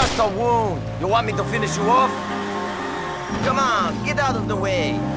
just a wound. You want me to finish you off? Come on, get out of the way.